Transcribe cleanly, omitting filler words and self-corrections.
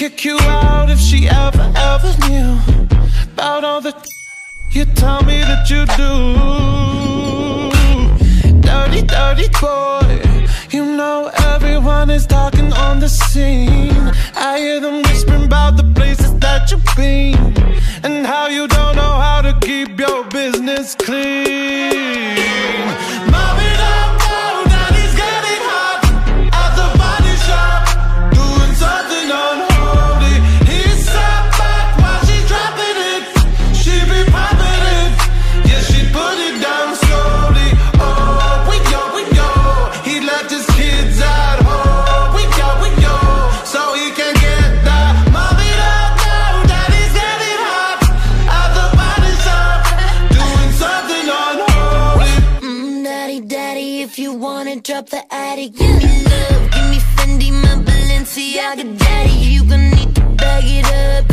kick you out if she ever knew about all the you tell me that you do. Dirty, dirty boy, you know everyone is talking on the scene. I hear them whispering about the places that you've been and how you don't know how to keep your business clean. Mom it up now, daddy's getting hot at the body shop, doing something unholy. He's sat back while she's dropping it. She be popping it, yeah, she put it down slowly. Oh, we go, he left his kids at home. We go, so he can get that. Mom it up now, daddy's getting hot at the body shop, doing something unholy. Daddy, if you wanna drop the attic, give me love, give me Fendi, my Balenciaga daddy. You gon' need to bag it up,